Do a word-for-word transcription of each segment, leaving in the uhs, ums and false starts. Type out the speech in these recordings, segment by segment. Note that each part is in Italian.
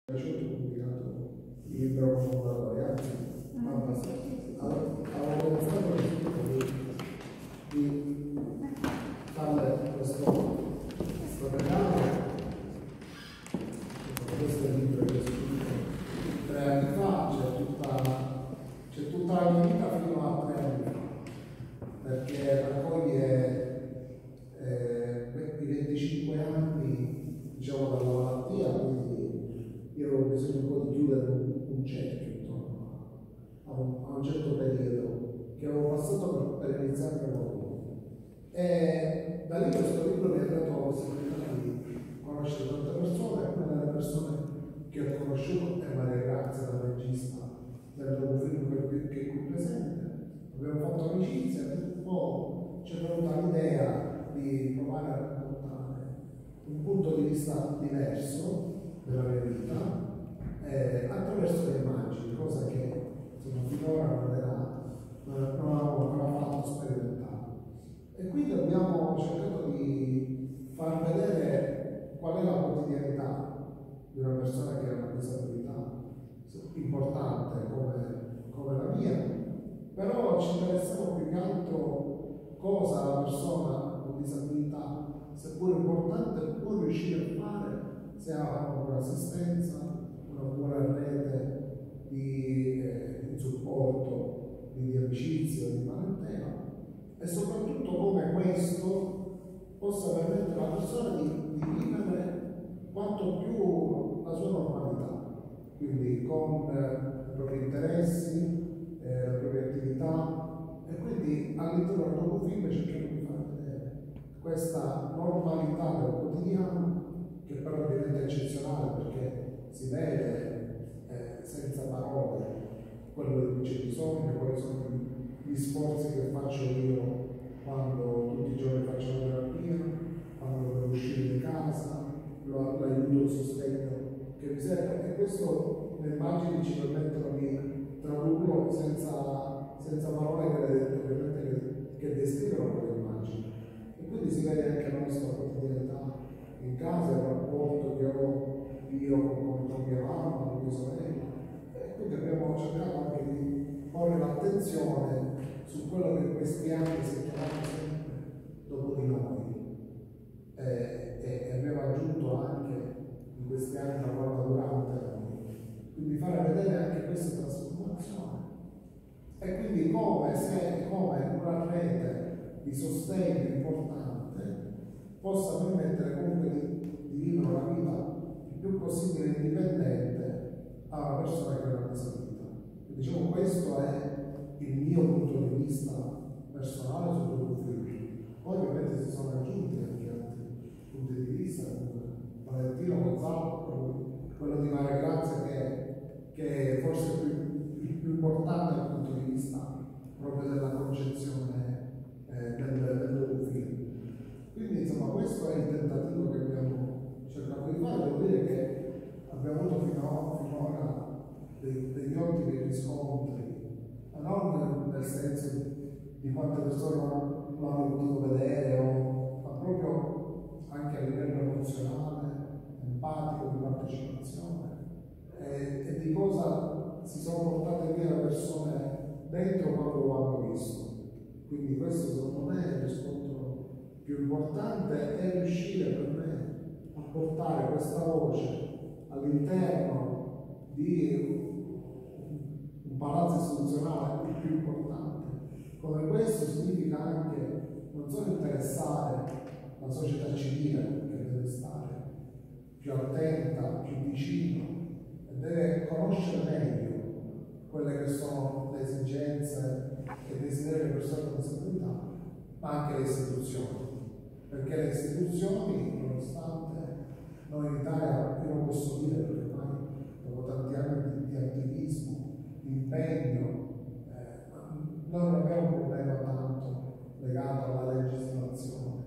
piaciuto, ho pubblicato il libro con fondatore, anzi, avevo pensato di, di fare questo, questo regalo, questo è il libro che ho scritto tre anni fa, c'è tutta, c'è tutta la mia vita fino a tre anni fa, perché raccoglie eh, i venticinque anni, diciamo, dalla malattia, quindi io avevo bisogno un po' di chiudere un, un cerchio intorno a un, a un certo periodo che avevo passato per, per iniziare il lavoro. E da lì questo libro mi ha dato la possibilità di conoscere tante persone. Una delle persone che ho conosciuto è Maria Grazia, la regista del docufilm che è qui presente. Abbiamo fatto amicizia e un po' ci è venuta l'idea di provare a raccontare un punto di vista diverso della mia vita eh, attraverso le immagini, cosa che insomma, finora non, era, non, non avevo ancora fatto sperimentare. E quindi abbiamo cercato di far vedere qual è la quotidianità di una persona che ha una disabilità importante come, come la mia, però ci interessava più che altro cosa la persona con disabilità, seppur importante, può riuscire a fare se ha una buona assistenza, una buona rete di, eh, di supporto, di, di amicizia, di parentela, e soprattutto come questo possa permettere alla persona di, di vivere quanto più la sua normalità, quindi con eh, i propri interessi, eh, le proprie attività, e quindi all'interno del docufilm cerchiamo di far vedere questa normalità del quotidiano, che però diventa eccezionale perché si vede eh, senza parole quello di cui c'è bisogno, quali sono gli sforzi che faccio io quando tutti i giorni faccio la terapia, quando devo uscire di casa, l'aiuto, il sostegno che mi serve, e questo le immagini ci permettono di tradurlo senza, senza parole che, ovviamente, che, che descrivono quelle immagini, e quindi si vede anche la nostra quotidianità in casa, il rapporto che ho io con, con mia mamma, con mia sorella, e quindi abbiamo cercato anche di porre l'attenzione su quello che in questi anni si è chiamato sempre dopo di noi, e, e, e abbiamo aggiunto anche in questi anni la parola durante noi, quindi fare vedere anche questa trasformazione, e quindi come se come una rete di sostegno importante possa permettere comunque di, di vivere una vita il più possibile indipendente a una persona che ha una disabilità. Quindi diciamo questo è il mio punto di vista personale sul docufilm. Poi ovviamente si sono aggiunti anche altri punti di vista, come Valentino Gonzalo, quello di Maria Grazia, che, che è forse più, il più importante dal punto di vista proprio della concezione eh, del, del docufilm. Quindi insomma questo è il tentativo che abbiamo cercato di fare. Devo dire che abbiamo avuto fino, finora dei, degli ottimi riscontri, ma non nel senso di quante persone l'hanno potuto vedere, o, ma proprio anche a livello emozionale, empatico, di partecipazione, e, e di cosa si sono portate via le persone dentro quando lo hanno visto. Quindi questo secondo me è il riscontro più importante, è riuscire per me a portare questa voce all'interno di un palazzo istituzionale il più importante. Come questo significa anche non solo interessare la società civile, che deve stare più attenta, più vicino, e deve conoscere meglio quelle che sono le esigenze e i desideri delle persone con disabilità, ma anche le istituzioni. Perché le istituzioni, nonostante noi in Italia, io non posso dire perché ormai dopo tanti anni di, di attivismo, di impegno, eh, noi non abbiamo un problema tanto legato alla legislazione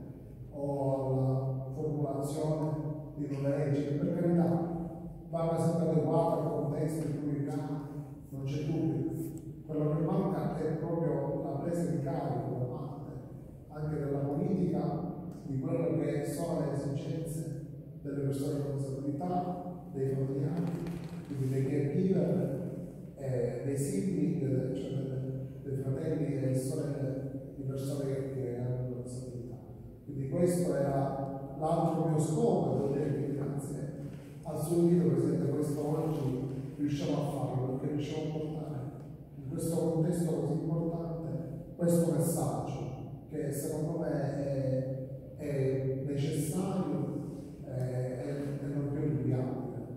o alla formulazione di nuove leggi, che per carità vanno sempre adeguate al contesto in cui viviamo, non c'è dubbio. Quello che manca è proprio la presa in carico da parte anche della politica di quello che sono le esigenze delle persone con disabilità, dei familiari, dei sibling, cioè dei, dei fratelli e sorelle di persone che, che hanno una disabilità. Quindi questo era l'altro mio scopo, devo dire che grazie al suo invito, Presidente, questo oggi riusciamo a farlo, perché riusciamo a portare in questo contesto così importante questo messaggio che secondo me è, è necessario eh, e non più rinviabile.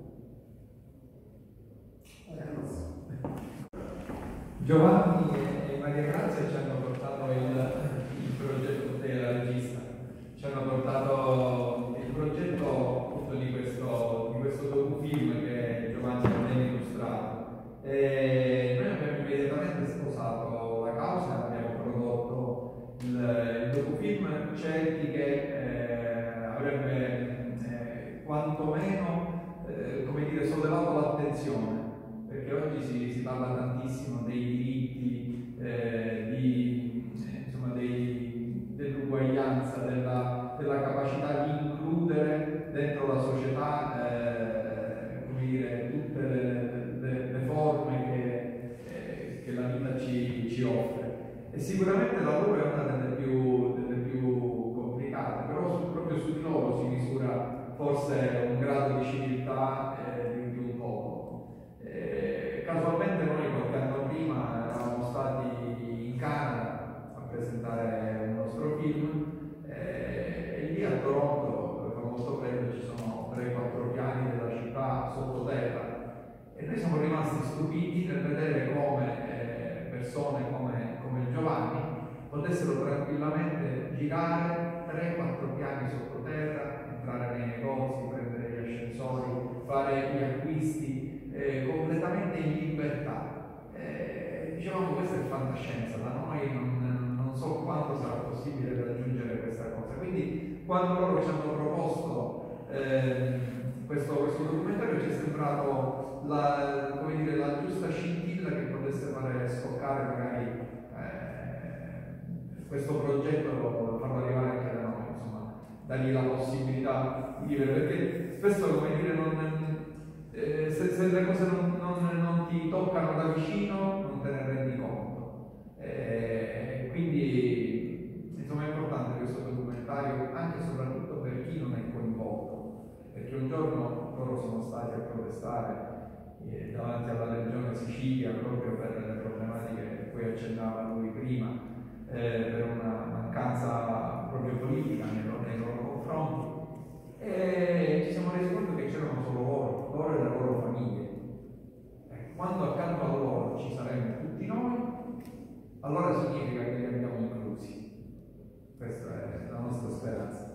Giovanni e Maria Grazia ci hanno portato il, il progetto della regista, ci hanno portato il progetto appunto di questo, di questo docufilm che Giovanni ha ben illustrato. E noi abbiamo immediatamente sposato la causa, abbiamo prodotto il, il docufilm certi che eh, avrebbe eh, quantomeno eh, come dire, sollevato l'attenzione. Perché oggi si, si parla tantissimo dei diritti, eh, di, eh, insomma, dei, dell'uguaglianza, della, della capacità di includere dentro la società eh, come dire, tutte le, le, le forme che, eh, che la vita ci, ci offre. E sicuramente il lavoro è una delle più, delle più complicate, però su, proprio su di loro si misura forse un grado di civiltà eh, di, di un popolo. Eh, casualmente noi qualche anno prima eravamo stati in Canada a presentare un nostro film eh, e lì a Toronto, per famoso premio, ci sono tre quattro piani della città sottoterra e noi siamo rimasti stupiti nel vedere come eh, persone come, come Giovanni potessero tranquillamente girare tre quattro piani sottoterra, entrare nei negozi, prendere gli ascensori, fare gli acquisti Eh, completamente in libertà. Eh, dicevamo questa è fantascienza, da noi non, non so quando sarà possibile raggiungere questa cosa. Quindi quando loro ci hanno proposto eh, questo, questo documentario ci è sembrato la, come dire, la giusta scintilla che potesse fare scoccare magari eh, questo progetto, farlo arrivare anche da noi, insomma, dargli la possibilità di vivere, perché spesso, come dire, non Eh, se, se le cose non, non, non ti toccano da vicino non te ne rendi conto. Eh, quindi insomma è importante questo documentario anche e soprattutto per chi non è coinvolto, perché un giorno loro sono stati a protestare eh, davanti alla regione Sicilia proprio per le problematiche a cui accennava lui prima, eh, per una mancanza proprio politica nei loro, nei loro confronti. E ci siamo resi conto che c'erano solo loro, loro e le loro famiglie. E quando accanto a loro ci saremo tutti noi, allora significa che li abbiamo inclusi. Questa è la nostra speranza.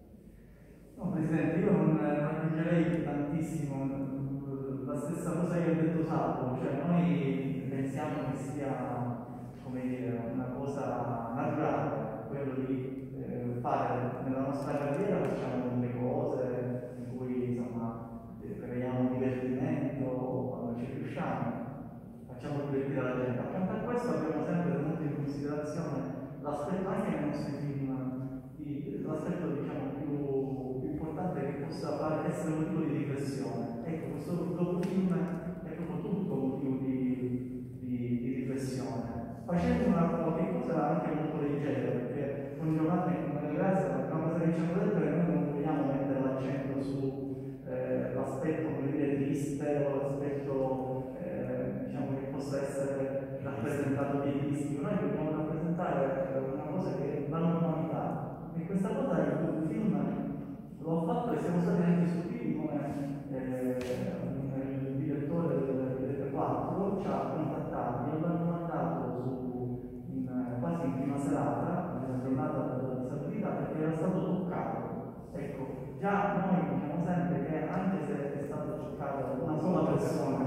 No, Presidente, io non aggiungerei tantissimo la stessa cosa che ha detto Salvo, cioè noi pensiamo che sia, come dire, una cosa naturale, quello di eh, fare nella nostra carriera, facciamo delle cose in cui insomma creiamo divertimento quando ci riusciamo, facciamo divertire la gente. Accanto a questo abbiamo sempre tenuto in considerazione l'aspetto anche nei nostri film, di, l'aspetto diciamo più, più importante che possa fare, essere un motivo di riflessione. Ecco, questo docufilm è proprio tutto un motivo di, di, di riflessione, facendo una qualche cosa anche molto leggera, perché con Giovanni e con Maria Grazia la prima cosa che ci hanno detto è che noi non vogliamo mettere l'accento su eh, l'aspetto, come dire, triste o l'aspetto eh, diciamo che possa essere rappresentato pietistico. Noi dobbiamo rappresentare una cosa che è la normalità, e questa cosa il film lo ha fatto e siamo stati anche stupiti come eh, il direttore del Rete quattro ci ha contattati e l'hanno mandato su, in, quasi in prima serata, nella giornata della disabilità, perché era stato toccato. Ecco, già noi diciamo sempre che anche se è stata toccata una sola persona,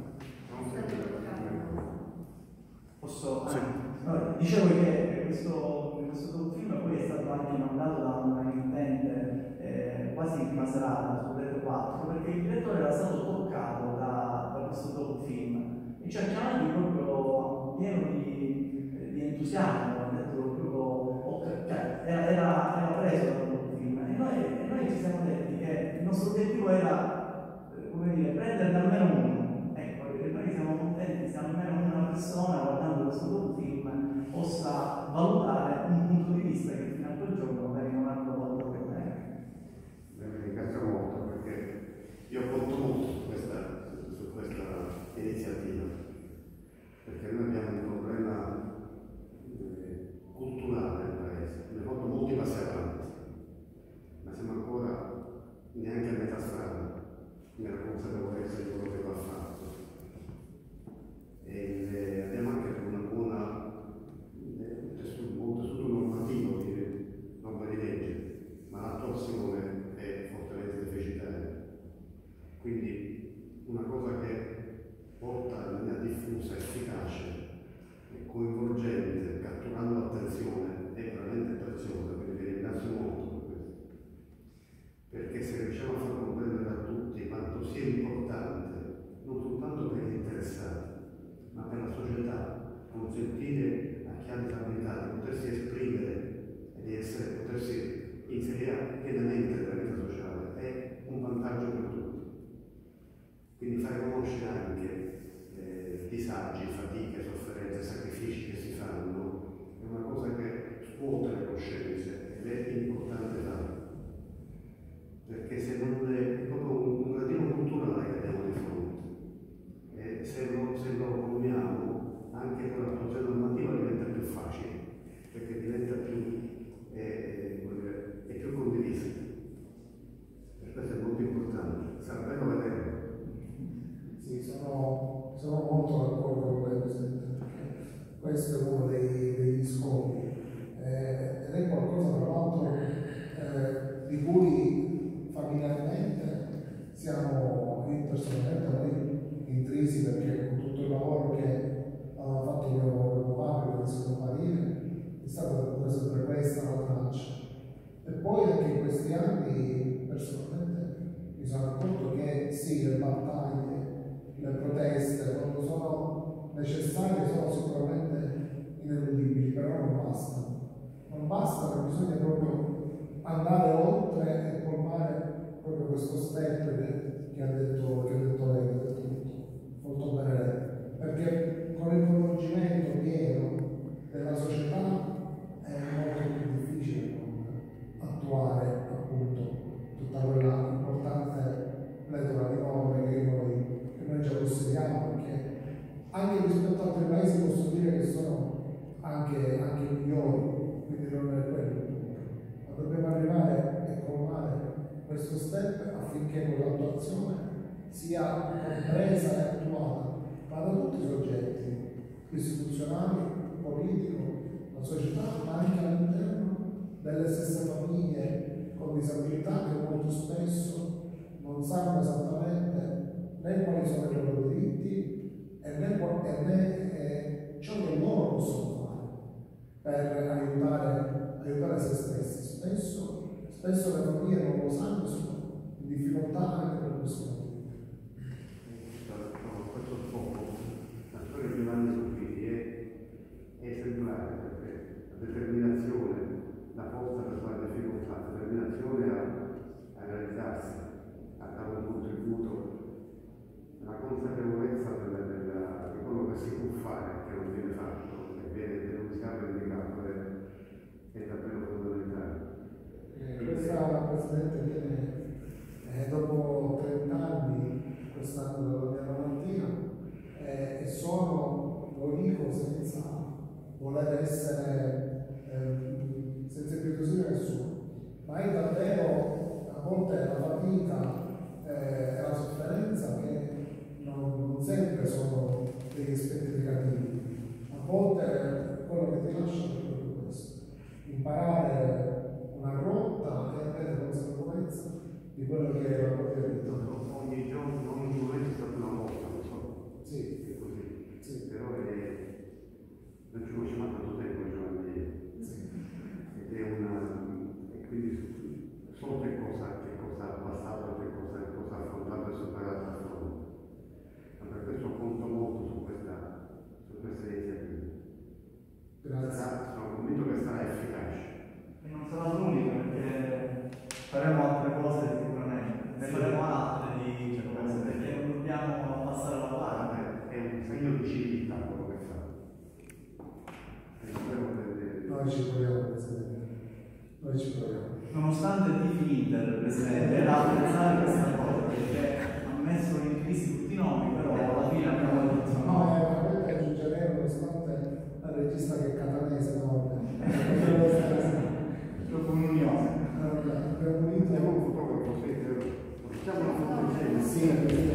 posso... Sì. No, dicevo che questo, questo film poi è stato anche mandato da una emittente eh, quasi in prima serata su Rete quattro, perché il direttore era stato toccato da, da questo docufilm e ci ha chiamati proprio pieno di, di entusiasmo, ha detto proprio, cioè, era, era, era preso dal docufilm e noi, e noi ci siamo detti che il nostro obiettivo era, come dire, prenderne almeno uno. Ecco, e noi siamo contenti se almeno uno fare conoscere anche eh, disagi, fatiche, sofferenze, sacrifici che si fanno, è una cosa che scuote le coscienze ed è importante farlo. Perché se non è, è proprio un, un gradino culturale che abbiamo di fronte. E se lo, se lo commiamo, anche con l'attuazione normativa diventa più facile, perché diventa più, eh, è più condivisa. Per questo è molto importante. Sarà bello vederlo. Sì, sono, sono molto d'accordo con lei, Presidente, perché questo è uno dei, degli scopi. Eh, ed è qualcosa, tra l'altro, eh, di cui familiarmente siamo, io personalmente, noi intrisi, perché con tutto il lavoro che aveva fatto mio, mio padre, con il suo marine, è stata sempre questa la traccia. E poi anche in questi anni, personalmente, mi sono accorto che sì, le battaglie, le proteste, quando sono necessarie, sono sicuramente ineludibili, però non bastano. Non bastano, bisogna proprio andare oltre e colmare proprio questo step che, che ha detto, che ha detto lei, che ha detto molto, molto bene lei. Perché con il coinvolgimento pieno della società è molto più difficile attuare appunto tutta quella importante pletora di norme che noi, che noi già possediamo, perché anche rispetto ad altri paesi posso dire che sono anche, anche migliori, quindi non è quello. Ma dobbiamo arrivare e colmare questo step affinché quell'attuazione sia compresa e attuata ma da tutti i soggetti istituzionali, politico, la società, ma anche all'interno delle stesse famiglie con disabilità che molto spesso non sanno esattamente né quali sono i loro diritti e né, e né eh, ciò che loro possono fare per aiutare, aiutare se stessi. Spesso, spesso le famiglie non lo sanno, sono in difficoltà anche per questo motivo. Questo scopo, la storia di Giovanni Soffiti è, è esemplare, perché la determinazione, la forza per fare difficoltà, la determinazione a, a realizzarsi, a dare un contributo, la consapevolezza della, della, di quello che si può fare, che non viene fatto, che viene denunziato e indicato, è, è davvero fondamentale. Eh, questa Presidente viene eh, dopo trent'anni quest'anno della mia malattia eh, e sono, lo dico senza voler essere, eh, senza impietosire nessuno, ma è davvero a volte la fatica eh, e la sofferenza che non, non sempre sono degli aspetti negativi. A volte quello che ti lascia è proprio questo, imparare una rotta e avere consapevolezza di quello che è la propria vita. Ogni giorno, ogni momento è stata una volta, non so. Sì. È così. Sì. Però è, non ci conosciamo tanto tempo, Giovanni. Sì. Ed è una. E quindi so che cosa, che cosa ha passato, che cosa, che cosa ha affrontato e superato a fronte. Ma per questo conto molto su questa, su questa iniziativa. Grazie. Sono convinto che sarà efficace. E non sarà l'unico, perché faremo altre cose sicuramente, ne faremo altre di cose, perché non dobbiamo passare la guardia. È un segno di civiltà quello che fa. E spero che... Noi ci proviamo, Presidente. Noi ci proviamo. Nonostante tifi Inter, Presidente, era apprezzare questa cosa, perché ha messo in crisi tutti i nomi, però alla fine abbiamo detto No, no. è veramente aggiungerei nonostante la regista che è catanese, no? Dopo un'unione. Abbiamo unito Abbiamo un fotografo, sì, facciamo una foto insieme. sì,